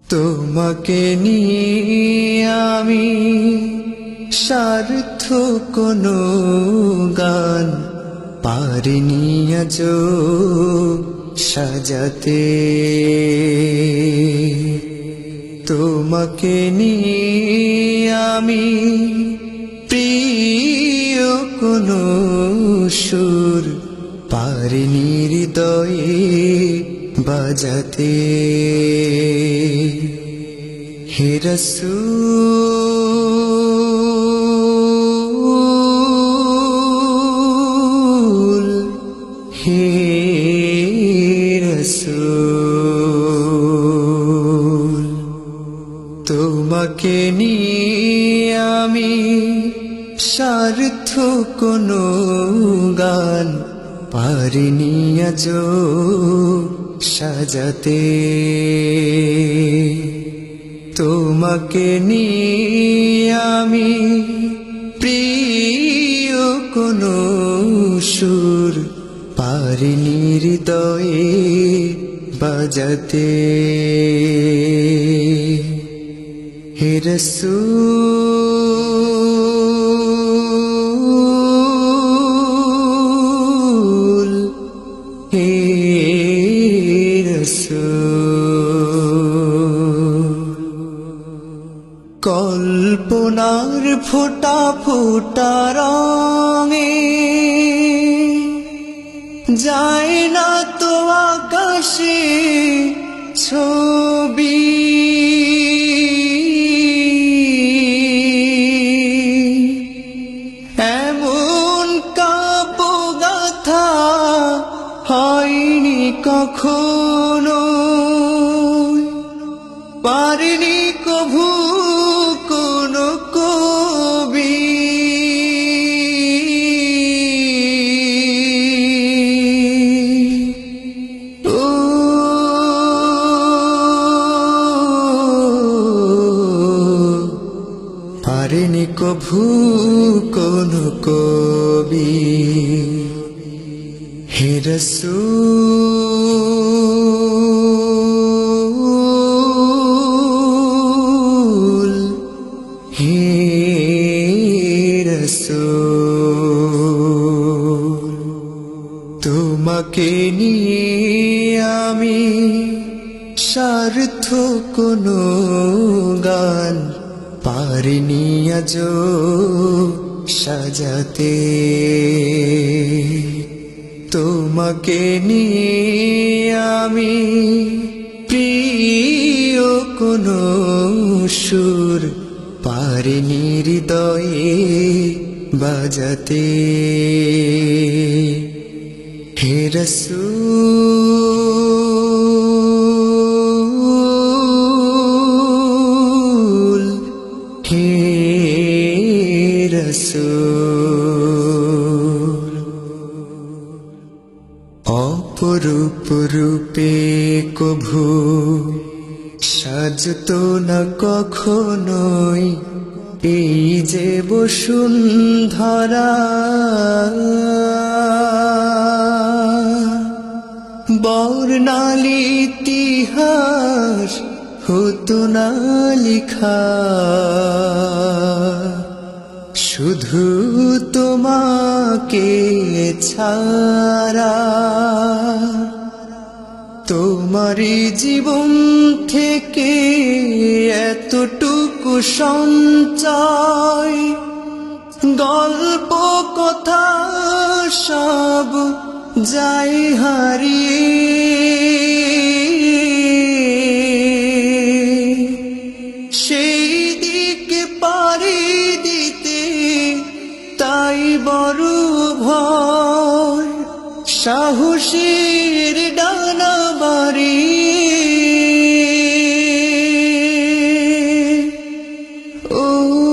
তোমাকে নিয়ে আমি সার্থক কোনো গান পারিনি আজ সাজাতে। তোমাকে নিয়ে আমি প্রিয় কোনো সুর পারিনি হৃদয়ে বাজাতে। হে রাসূল, হে রাসূল, তোমাকে নিয়ে আমি সার্থক কোনো গান পারিনি আজ সাজাতে। তোমাকে নিয়ে আমি প্রিয় কোনো সুর পারিনি হৃদয়ে বাজাতে। হে রাসূল, হে রাসূল, কল্পনার ফোঁটা ফোঁটা রঙে যায় না তো আকাশে ছবি। এমন কাব্যগাথা হয়নি কখনো, পারেনি কভু কোনো কবি। ও পারেনি কভু কোনো কবি। হে রাসূল, হে রাসূল, তোমাকে নিয়ে আমি সার্থক কোনো গান পারিনি আজ সাজাতে। তোমাকে নিয়ে আমি প্রিয় কোনো সুর পারিনি হৃদয়ে বাজাতে। হে রাসূল, হে রাসূল, অপরূপ রূপে কভু সাজতো না কখনোই এই যে বসুন্ধরা। বর্ণালী ইতিহাস হতো না লিখা, শুধু তোমাকে ছাড়া। তোমারই জীবন থেকে এতটুকু সঞ্চয়, গল্প কথা সব যায় হারিয়ে। সেই দিকে পাড়ি দিতে তাই বড় ভয়, সাহসের ডানা বাড়িয়ে। ও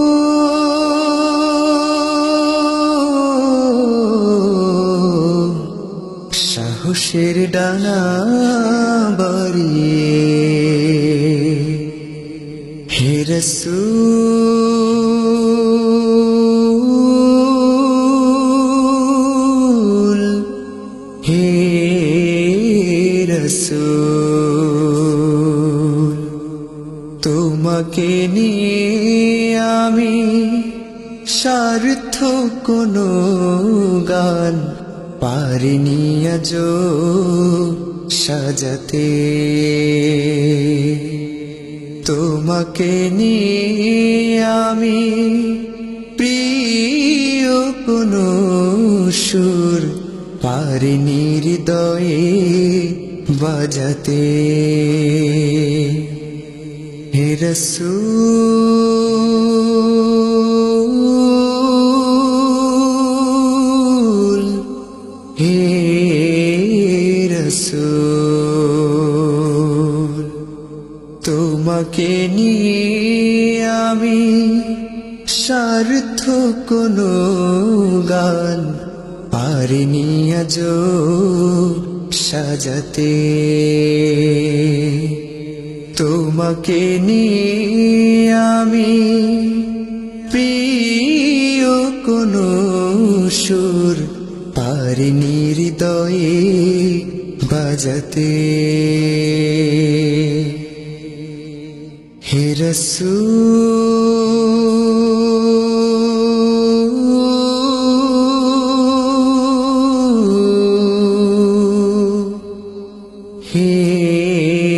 সাহসের ডানা বাড়িয়ে। হে রাসূল, হে রাসূল, তোমাকে নিয়ে আমি সার্থক কোনো গান পারিনি আজো সাজাতে। তোমাকে নিয়ে আমি প্রিয় কোনো সুর পারিনি হৃদয়ে বাজাতে। হে রাসূল, হে রাসূল, তোমাকে নিয়ে আমি সার্থক কোনো গান পারিনি আজো সাজাতে। তোমাকে নিয়ে আমি প্রিয় কোনো সুর পারিনি হৃদয়ে বাজাতে। হে রাসূল, হে